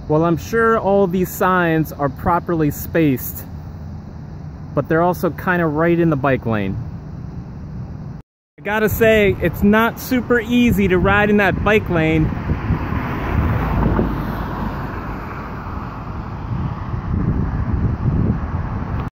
Well, I'm sure all these signs are properly spaced, but they're also kind of right in the bike lane. I gotta say, it's not super easy to ride in that bike lane